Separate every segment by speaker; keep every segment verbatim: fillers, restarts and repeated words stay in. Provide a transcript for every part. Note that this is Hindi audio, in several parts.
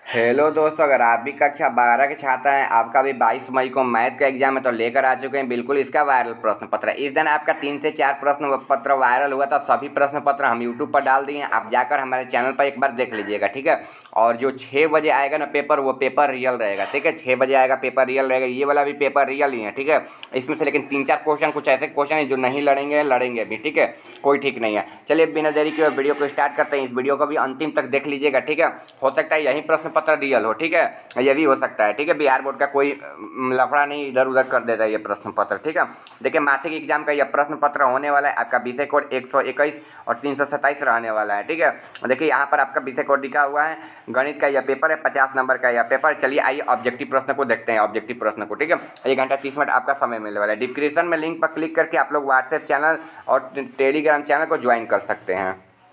Speaker 1: हेलो दोस्तों, अगर आप भी कक्षा बारह के छात्र हैं, आपका भी बाईस मई को मैथ का एग्जाम है तो लेकर आ चुके हैं बिल्कुल इसका वायरल प्रश्न पत्र। इस दिन आपका तीन से चार प्रश्न पत्र वायरल हुआ था। सभी प्रश्न पत्र हम यूट्यूब पर डाल दिए हैं, आप जाकर हमारे चैनल पर एक बार देख लीजिएगा, ठीक है। और जो छः बजे आएगा ना पेपर, वो पेपर रियल रहेगा, ठीक है। छः बजे आएगा पेपर रियल रहेगा, ये वाला भी पेपर रियल ही है, ठीक है। इसमें से लेकिन तीन चार क्वेश्चन कुछ ऐसे क्वेश्चन हैं जो नहीं लड़ेंगे लड़ेंगे भी, ठीक है। कोई ठीक नहीं है। चलिए बिना देरी के वीडियो को स्टार्ट करते हैं। इस वीडियो को भी अंतिम तक देख लीजिएगा, ठीक है। हो सकता है यही प्रश्न पत्र रियल हो, ठीक है। ये भी हो सकता है, ठीक है। बिहार बोर्ड का कोई लफड़ा नहीं इधर उधर कर देता है ये प्रश्न पत्र, ठीक है। देखिए मासिक एग्जाम का यह प्रश्न पत्र होने वाला है। आपका विषय कोड एक सौ इक्कीस और तीन सौ सत्ताईस रहने वाला है, ठीक है। देखिए यहाँ पर आपका विषय कोड लिखा हुआ है। गणित का यह पेपर है, पचास नंबर का यह पेपर। चलिए आइए ऑब्जेक्टिव प्रश्न को देखते हैं, ऑब्जेक्टिव प्रश्न को, ठीक है। एक घंटा तीस मिनट आपका समय मिलने वाला है। डिस्क्रिप्शन में लिंक पर क्लिक करके आप लोग व्हाट्सएप चैनल और टेलीग्राम चैनल को ज्वाइन कर सकते हैं।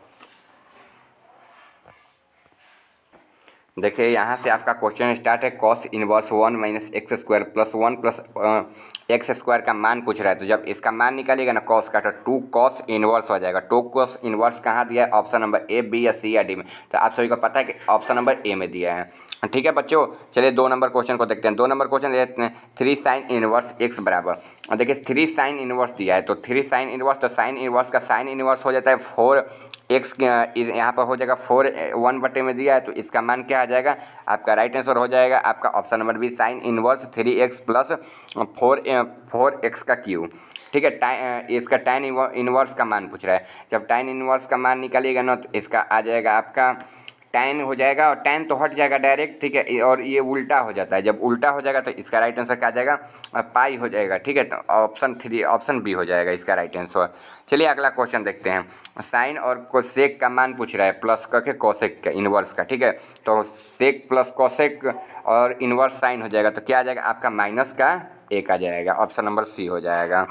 Speaker 1: देखिए यहाँ से आपका क्वेश्चन स्टार्ट है। Cos inverse one minus x square plus one plus x square का मान पूछ रहा है। तो जब इसका मान निकालिएगा ना कॉस का, तो टू कॉस इनवर्स हो जाएगा। टू कॉस इनवर्स कहाँ दिया है? ऑप्शन नंबर ए, बी या सी या डी में। तो आप सभी को पता है कि ऑप्शन नंबर ए में दिया है, ठीक है बच्चों। चलिए दो नंबर क्वेश्चन को देखते हैं। दो नंबर क्वेश्चन देते हैं थ्री साइन इनवर्स एक्स बराबर। और देखिए थ्री साइन इनवर्स दिया है, तो थ्री साइन इनवर्स, तो साइन इनवर्स का साइन इनवर्स हो जाता है फोर एक्स, यहाँ पर हो जाएगा फोर वन बटे में दिया है, तो इसका मान क्या आ जाएगा? आपका राइट आंसर हो जाएगा आपका option number B, sine inverse three x plus four four x का क्यू, ठीक है। टाइन इसका टाइन इनवर्स का मान पूछ रहा है। जब टाइन इनवर्स का मान निकालिएगा ना, तो इसका आ जाएगा आपका टैन हो जाएगा, और टैन तो हट जाएगा डायरेक्ट, ठीक है। और ये उल्टा हो जाता है, जब उल्टा हो जाएगा तो इसका राइट आंसर क्या आ जाएगा? पाई हो जाएगा, ठीक है। तो ऑप्शन थ्री, ऑप्शन बी हो जाएगा इसका राइट आंसर। चलिए अगला क्वेश्चन देखते हैं। साइन और कोसेक का मान पूछ रहा है, प्लस करके कोसेक का इनवर्स का, ठीक है। तो सेक प्लस कोसेक और इनवर्स साइन हो जाएगा, तो क्या आ जाएगा आपका? माइनस का एक आ जाएगा, ऑप्शन नंबर सी हो जाएगा,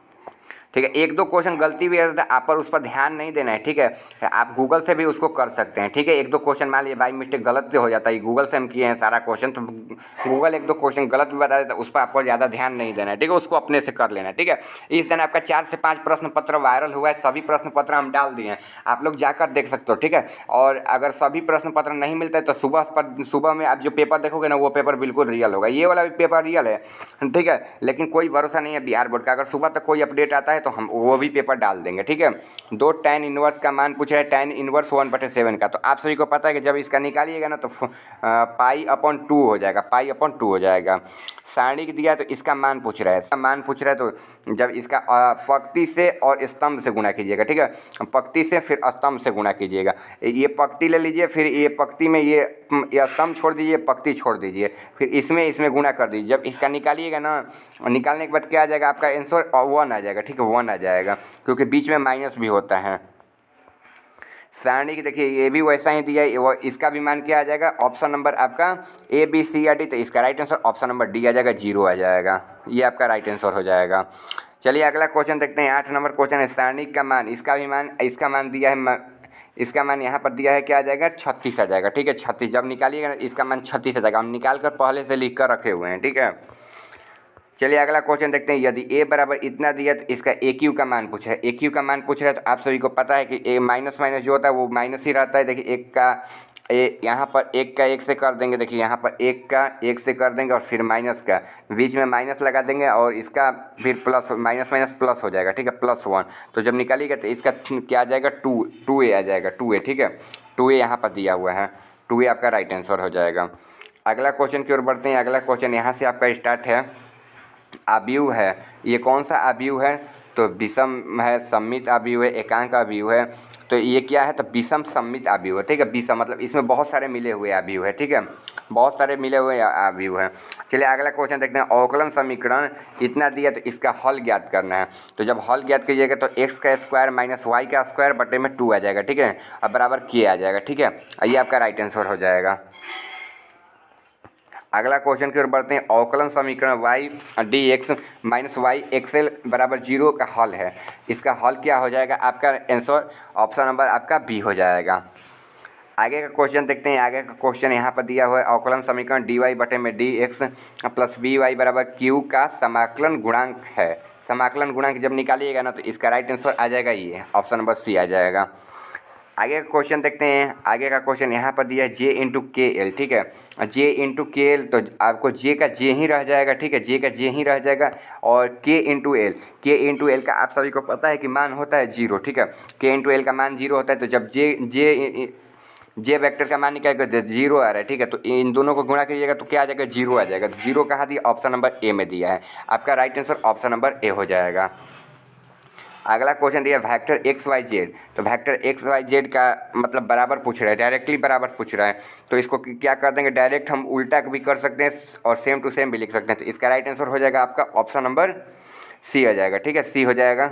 Speaker 1: ठीक है। एक दो क्वेश्चन गलती भी है, आप पर उस पर ध्यान नहीं देना है, ठीक है। आप गूगल से भी उसको कर सकते हैं, ठीक है। एक दो क्वेश्चन मान लीजिए बाई मिस्टेक गलत से हो जाता है, गूगल से हम किए हैं सारा क्वेश्चन, तो गूगल एक दो क्वेश्चन गलत भी बता देता है, उस पर आपको ज़्यादा ध्यान नहीं देना है, ठीक है। उसको अपने से कर लेना है, ठीक है। इस दिन आपका चार से पाँच प्रश्न पत्र वायरल हुआ है, सभी प्रश्न पत्र हम डाल दिए हैं, आप लोग जाकर देख सकते हो, ठीक है। और अगर सभी प्रश्न पत्र नहीं मिलता है तो सुबह पर सुबह में आप जो पेपर देखोगे ना, वो पेपर बिल्कुल रियल होगा। ये वाला भी पेपर रियल है, ठीक है, लेकिन कोई भरोसा नहीं है बिहार बोर्ड का। अगर सुबह तक कोई अपडेट आता है तो हम वो भी पेपर डाल देंगे, ठीक है। दो tan इनवर्स का मान पूछा है, tan इनवर्स वन बटे सेवन का। तो आप सभी को पता है कि जब इसका निकालिएगा ना तो पाई अपॉन टू हो जाएगा, पाई अपॉन टू हो जाएगा। सारणिक दिया है तो इसका मान पूछ रहा है, इसका मान पूछ रहा है, तो जब इसका पंक्ति से और स्तंभ से गुणा कीजिएगा, ठीक है। पंक्ति से फिर स्तंभ से गुणा कीजिएगा। ये पंक्ति ले लीजिए, फिर ये पंक्ति में ये स्तंभ छोड़ दीजिए, पंक्ति छोड़ दीजिए, फिर इसमें इसमें गुणा कर दीजिए। जब इसका निकालिएगा ना, निकालने के बाद क्या आ जाएगा आपका आंसर? वन आ जाएगा, ठीक है, वन आ जाएगा, क्योंकि बीच में माइनस भी होता है। सारणी देखिए ये भी वैसा ही दिया है, इसका भी मान क्या आ जाएगा? ऑप्शन नंबर आपका ए, बी, सी या डी। तो इसका right answer option number D आ जाएगा, जीरो आ जाएगा, ये आपका राइट आंसर हो जाएगा। चलिए अगला क्वेश्चन देखते हैं। आठ नंबर क्वेश्चन है, सारणी का मान, इसका भी मान, इसका मान दिया है, इसका मान यहाँ पर दिया है, क्या आ जाएगा? छत्तीस आ जाएगा, ठीक है। छत्तीस जब निकालिएगा इसका मान छत्तीस आ जाएगा, हम निकाल कर पहले से लिख कर रखे हुए हैं, ठीक है। चलिए अगला क्वेश्चन देखते हैं। यदि a बराबर इतना दिया तो इसका ए क्यू का मान पूछा है। ए क्यू का मान पूछ रहा है, तो आप सभी को पता है कि ए माइनस माइनस जो होता है वो माइनस ही रहता है। देखिए एक का ए, यहाँ पर एक का एक से कर देंगे, देखिए यहाँ पर एक का एक से कर देंगे और फिर माइनस का बीच में माइनस लगा देंगे, और इसका फिर प्लस, माइनस माइनस प्लस हो जाएगा, ठीक है, प्लस वन। तो जब निकालिएगा तो इसका क्या आ जाएगा? टू टू ए आ जाएगा, टू ए, ठीक है। टू ए यहाँ पर दिया हुआ है, टू ए आपका राइट आंसर हो जाएगा। अगला क्वेश्चन की ओर बढ़ते हैं। अगला क्वेश्चन यहाँ से आपका स्टार्ट है। अवयव है, ये कौन सा अवयव है? तो विषम है, सममित अवयव है, एकांक अवयव है। तो ये क्या है? तो विषम सममित अवयव है, ठीक है। विषम मतलब इसमें बहुत सारे मिले हुए अवयव है, ठीक है, बहुत सारे मिले हुए अवयव है। चलिए अगला क्वेश्चन देखते हैं। अवकलन समीकरण इतना दिया तो इसका हल ज्ञात करना है। तो जब हल ज्ञात कीजिएगा तो एक्स का स्क्वायर माइनस वाई का स्क्वायर बटे में टू आ जाएगा, ठीक है, अब बराबर के आ जाएगा, ठीक है। ये आपका राइट आंसर हो जाएगा। अगला क्वेश्चन की ओर बढ़ते हैं। अवकलन समीकरण y d x minus y एक्सएल बराबर जीरो का हल है। इसका हल क्या हो जाएगा? आपका आंसर ऑप्शन नंबर आपका बी हो जाएगा। आगे का क्वेश्चन देखते हैं। आगे का क्वेश्चन यहाँ पर दिया हुआ है। अवकलन समीकरण डी वाई बटे में d x plus b y बराबर क्यू का समाकलन गुणांक है। समाकलन गुणांक जब निकालिएगा ना तो इसका राइट आंसर आ जाएगा ये, ऑप्शन नंबर सी आ जाएगा। आगे का क्वेश्चन देखते हैं। आगे का क्वेश्चन यहाँ पर दिया है जे इंटू के एल, ठीक है। जे इंटू के एल, तो आपको जे का जे ही रह जाएगा, ठीक है, जे का जे ही रह जाएगा। और k into l, k into l का आप सभी को पता है कि मान होता है जीरो, ठीक है। के इंटू एल का मान जीरो होता है, तो जब जे जे जे वेक्टर का मान निकालेगा जीरो आ रहा है, ठीक है, तो इन दोनों को गुणा कीजिएगा तो क्या आ जाएगा, जीरो आ जाएगा। तो जीरो कहाँ दिया, ऑप्शन नंबर ए में दिया है। आपका right answer option number A हो जाएगा। अगला क्वेश्चन दिया वेक्टर एक्स वाई जेड, तो वेक्टर एक्स वाई जेड का मतलब बराबर पूछ रहा है, डायरेक्टली बराबर पूछ रहा है, तो इसको क्या कर देंगे, डायरेक्ट हम उल्टा भी कर सकते हैं और सेम टू सेम भी लिख सकते हैं। तो इसका राइट आंसर हो जाएगा आपका ऑप्शन नंबर सी आ जाएगा, ठीक है, सी हो जाएगा।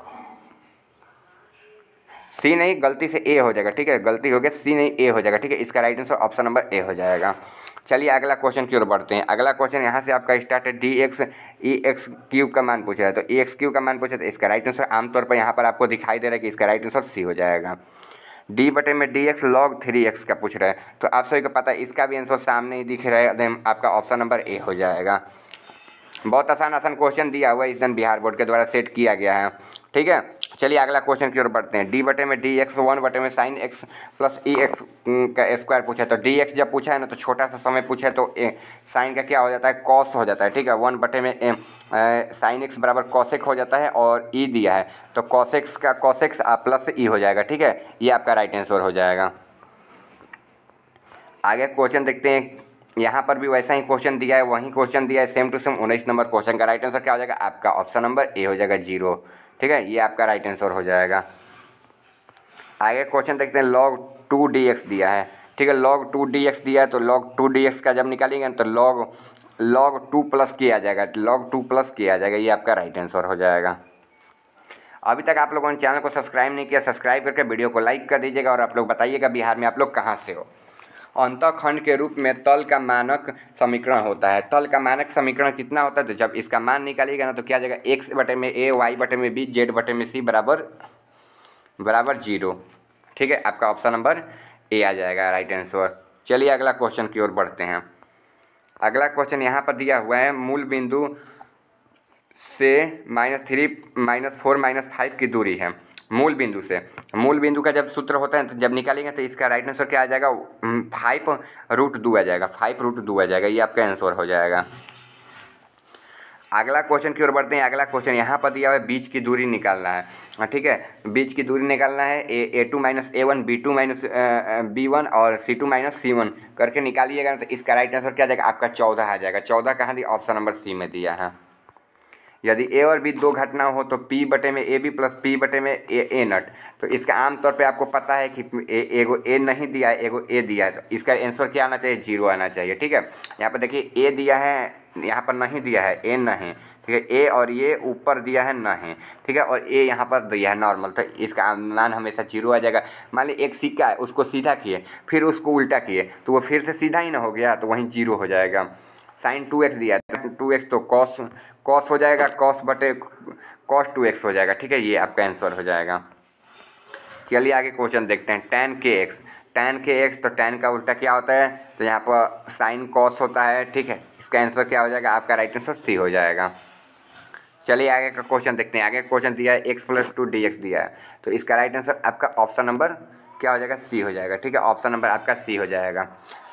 Speaker 1: सी नहीं, गलती से ए हो जाएगा, ठीक है, गलती हो गया, सी नहीं ए हो जाएगा, ठीक है। इसका right answer option number A हो जाएगा। चलिए अगला क्वेश्चन की ओर बढ़ते हैं। अगला क्वेश्चन यहाँ से आपका स्टार्ट है, d x e x cube का मान पूछा है, तो ई एक्स क्यूब का मान पूछा, तो इसका राइट आंसर आमतौर पर यहाँ पर आपको दिखाई दे रहा है कि इसका राइट आंसर सी हो जाएगा। डी बटे में d x log three x का पूछ रहा है, तो आप सभी को पता है इसका भी आंसर सामने ही दिख रहा है, आपका ऑप्शन नंबर ए हो जाएगा। बहुत आसान आसान क्वेश्चन दिया हुआ है, इस दिन बिहार बोर्ड के द्वारा सेट किया गया है, ठीक है। चलिए अगला क्वेश्चन की ओर बढ़ते हैं। डी बटे में डी एक्स वन बटे में sine x plus e x का स्क्वायर पूछा है, तो डी एक्स जब पूछा है ना तो छोटा सा समय पूछा है, तो ए साइन का क्या हो जाता है, कॉस हो जाता है, ठीक है। वन बटे में ए, साइन एक्स बराबर कॉसेक हो जाता है और ई दिया है, तो कॉसेक्स का कॉसेक्स प्लस ई हो जाएगा, ठीक है, ये आपका राइट आंसर हो जाएगा। आगे क्वेश्चन देखते हैं। यहाँ पर भी वैसा ही क्वेश्चन दिया है, वही क्वेश्चन दिया है सेम टू सेम। उन्नीस नंबर क्वेश्चन का राइट आंसर क्या हो जाएगा, आपका ऑप्शन नंबर ए हो जाएगा, जीरो, ठीक है, ये आपका राइट आंसर हो जाएगा। आगे क्वेश्चन देखते हैं। लॉग टू डी एक्स दिया है, ठीक है, लॉग टू डी एक्स दिया है, तो लॉग टू डी एक्स का जब निकालेंगे तो लॉग लॉग टू प्लस किया जाएगा, लॉग टू प्लस किया जाएगा, ये आपका राइट आंसर हो जाएगा। अभी तक आप लोगों ने चैनल को सब्सक्राइब नहीं किया, सब्सक्राइब करके वीडियो को लाइक कर दीजिएगा और आप लोग बताइएगा बिहार में आप लोग कहाँ से हो। अंतःखंड के रूप में तल का मानक समीकरण होता है। तल का मानक समीकरण कितना होता है, तो जब इसका मान निकालिएगा ना तो क्या आ जाएगा, एक्स बटे में ए, वाई बटे में बी, जेड बटे में सी बराबर बराबर जीरो, ठीक है, आपका ऑप्शन नंबर ए आ जाएगा राइट आंसर। चलिए अगला क्वेश्चन की ओर बढ़ते हैं। अगला क्वेश्चन यहाँ पर दिया हुआ है, मूल बिंदु से minus three minus four minus five की दूरी है। मूल बिंदु से, मूल बिंदु का जब सूत्र होता है तो जब निकालेंगे तो इसका राइट आंसर क्या आ जाएगा, फाइव रूट दो आ जाएगा, फाइव रूट दो आ जाएगा, ये आपका आंसर हो जाएगा। अगला क्वेश्चन की ओर बढ़ते हैं। अगला क्वेश्चन यहाँ पर दिया हुआ है, बीच की दूरी निकालना है, ठीक है, बीच की दूरी निकालना है। A a two minus a one, b two minus b one और c two minus c one करके निकालिएगा तो इसका राइट आंसर क्या आ जाएगा, आपका चौदह आ जाएगा। चौदह कहाँ दिया, ऑप्शन नंबर सी में दिया है। यदि ए और बी दो घटना हो तो पी बटे में ए बी प्लस पी बटे में ए ए नट, तो इसका आमतौर पे आपको पता है कि ए, एगो ए नहीं दिया है, एगो ए दिया है, तो इसका आंसर क्या आना चाहिए, जीरो आना चाहिए, ठीक है। यहाँ पर देखिए ए दिया है, यहाँ पर नहीं दिया है, ए नहीं, ठीक है, ए और ये ऊपर दिया है नहीं, ठीक है, और ए यहाँ पर दिया है नॉर्मल, तो इसका मान हमेशा जीरो आ जाएगा। मान ली एक सिक्का है, उसको सीधा किए फिर उसको उल्टा किए तो वो फिर से सीधा ही ना हो गया, तो वहीं जीरो हो जाएगा। साइन टू एक्स दिया है, टू एक्स तो कॉस कॉस हो जाएगा, कॉस बटे कॉस टू एक्स हो जाएगा, ठीक है, ये आपका आंसर हो जाएगा। चलिए आगे क्वेश्चन देखते हैं। टेन के एक्स, टेन के एक्स, तो टेन का उल्टा क्या होता है, तो यहाँ पर साइन कॉस होता है, ठीक है, इसका आंसर क्या हो जाएगा, आपका राइट आंसर सी हो जाएगा। चलिए आगे का क्वेश्चन देखते हैं। आगे क्वेश्चन दिया है x plus two d x दिया है, तो इसका राइट आंसर आपका ऑप्शन नंबर क्या हो जाएगा, सी हो जाएगा, ठीक है, ऑप्शन नंबर आपका सी हो जाएगा।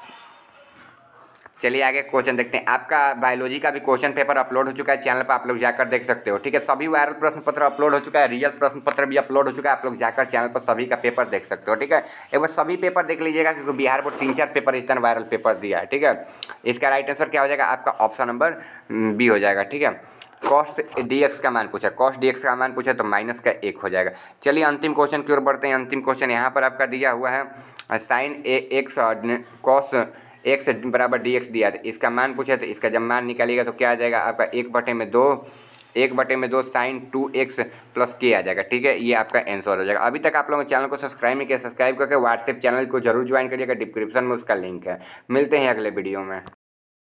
Speaker 1: चलिए आगे क्वेश्चन देखते हैं। आपका बायोलॉजी का भी क्वेश्चन पेपर अपलोड हो चुका है, चैनल पर आप लोग जाकर देख सकते हो, ठीक है। सभी वायरल प्रश्न पत्र अपलोड हो चुका है, रियल प्रश्न पत्र भी अपलोड हो चुका है, आप लोग जाकर चैनल पर सभी का पेपर देख सकते हो, ठीक है। एक बार सभी पेपर देख लीजिएगा क्योंकि बिहार बोर्ड तीन चार पेपर इस तरह वायरल पेपर दिया है, ठीक है। इसका राइट आंसर क्या हो जाएगा, आपका ऑप्शन नंबर बी हो जाएगा, ठीक है। कॉस डी एक्स का मान पूछा, कॉस डी एक्स का मान पूछा तो माइनस का एक हो जाएगा। चलिए अंतिम क्वेश्चन की ओर बढ़ते हैं। अंतिम क्वेश्चन यहाँ पर आपका दिया हुआ है, sin a x cos x बराबर डी एक्स दिया था, इसका मान पूछा तो इसका जब मान निकालिएगा तो क्या आ जाएगा, आपका एक बटे में दो एक बटे में दो साइन टू एक्स प्लस के आ जाएगा, ठीक है, ये आपका आंसर हो जाएगा। अभी तक आप लोगों ने चैनल को सब्सक्राइब नहीं किया, सब्सक्राइब करके व्हाट्सएप चैनल को जरूर ज्वाइन करिएगा, डिस्क्रिप्शन में उसका लिंक है। मिलते हैं अगले वीडियो में।